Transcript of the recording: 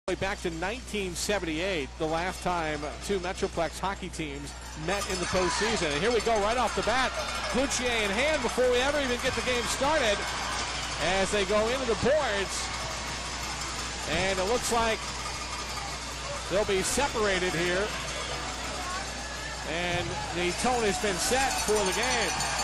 Back to 1978, the last time two Metroplex hockey teams met in the postseason. And here we go right off the bat. Clouthier in hand before we ever even get the game started as they go into the boards. And it looks like they'll be separated here. And the tone has been set for the game.